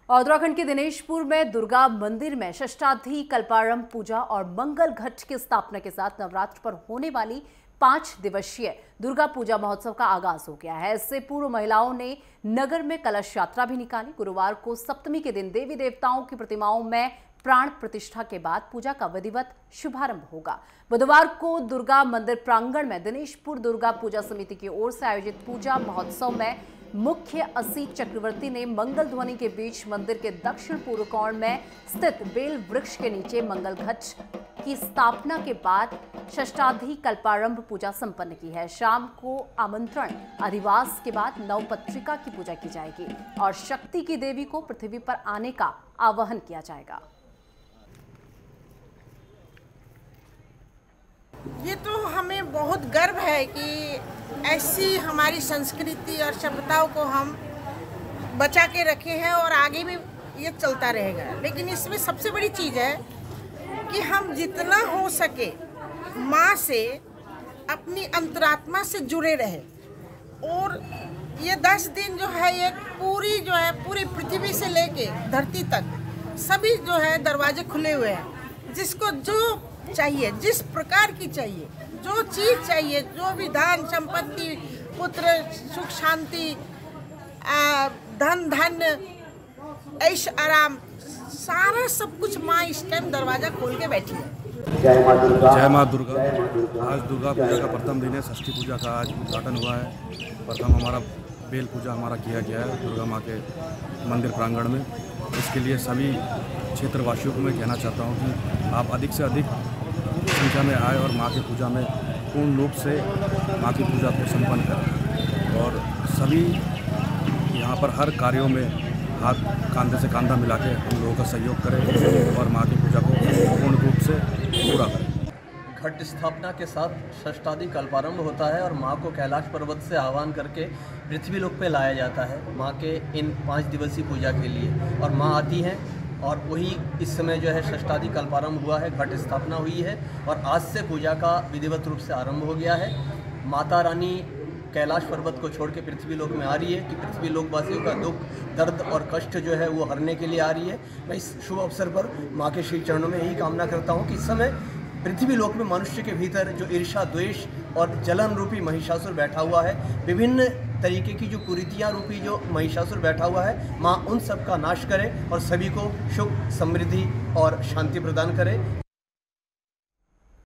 और उत्तराखंड के दिनेशपुर में दुर्गा मंदिर में षष्ठाधि कल्पारंभ पूजा और मंगल घट की स्थापना के साथ नवरात्र पर होने वाली 5 दिवसीय दुर्गा पूजा महोत्सव का आगाज हो गया है। इससे पूर्व महिलाओं ने नगर में कलश यात्रा भी निकाली। गुरुवार को सप्तमी के दिन देवी देवताओं की प्रतिमाओं में प्राण प्रतिष्ठा के बाद पूजा का विधिवत शुभारंभ होगा। बुधवार को दुर्गा मंदिर प्रांगण में दिनेशपुर दुर्गा पूजा समिति की ओर से आयोजित पूजा महोत्सव में मुख्य असी चक्रवर्ती ने मंगल ध्वनि के बीच मंदिर के दक्षिण पूर्व कोण में स्थित बेल वृक्ष के नीचे मंगल घट की स्थापना के बाद षष्ठाधि कल्पारंभ पूजा संपन्न की है। शाम को आमंत्रण अधिवास के बाद नवपत्रिका की पूजा की जाएगी और शक्ति की देवी को पृथ्वी पर आने का आह्वान किया जाएगा। ये तो हमें बहुत गर्व है कि ऐसी हमारी संस्कृति और सभ्यताओं को हम बचा के रखे हैं और आगे भी ये चलता रहेगा। लेकिन इसमें सबसे बड़ी चीज़ है कि हम जितना हो सके माँ से अपनी अंतरात्मा से जुड़े रहे। और ये 10 दिन जो है ये पूरी पृथ्वी से लेके धरती तक सभी जो है दरवाजे खुले हुए हैं। जिसको जो चाहिए, जिस प्रकार की चाहिए, जो चीज़ चाहिए, जो भी धन संपत्ति, पुत्र, सुख शांति, धन धान्य, ऐश आराम, सारा सब कुछ माँ इस टाइम दरवाजा खोल के बैठी है। जय माँ दुर्गा। आज दुर्गा पूजा का प्रथम दिन है। षष्ठी पूजा का आज उद्घाटन हुआ है। प्रथम हमारा बेल पूजा हमारा किया गया है दुर्गा माँ के मंदिर प्रांगण में। इसके लिए सभी क्षेत्रवासियों को मैं कहना चाहता हूँ कि आप अधिक से अधिक संख्या में आए और माँ की पूजा में पूर्ण रूप से माँ की पूजा को संपन्न करें और सभी यहाँ पर हर कार्यों में हाथ कंधे से कंधा मिला के हम लोगों का सहयोग करें और माँ की पूजा को पूर्ण रूप से पूरा करें। घट स्थापना के साथ षष्ठाधि कल्पारंभ होता है और माँ को कैलाश पर्वत से आह्वान करके पृथ्वी लोक पे लाया जाता है माँ के इन 5 दिवसीय पूजा के लिए। और माँ आती हैं और वही इस समय जो है षष्ठाधि कल्पारंभ हुआ है, घट स्थापना हुई है और आज से पूजा का विधिवत रूप से आरंभ हो गया है। माता रानी कैलाश पर्वत को छोड़ के पृथ्वी लोक में आ रही है कि पृथ्वी लोकवासियों का दुख, दर्द और कष्ट जो है वो हरने के लिए आ रही है। मैं इस शुभ अवसर पर माँ के श्री चरणों में यही कामना करता हूँ कि इस समय पृथ्वी लोक में मनुष्य के भीतर जो ईर्ष्या, द्वेष और जलन रूपी महिषासुर बैठा हुआ है, विभिन्न तरीके की जो कुरीतियाँ रूपी जो महिषासुर बैठा हुआ है, माँ उन सब का नाश करे और सभी को सुख, समृद्धि और शांति प्रदान करे।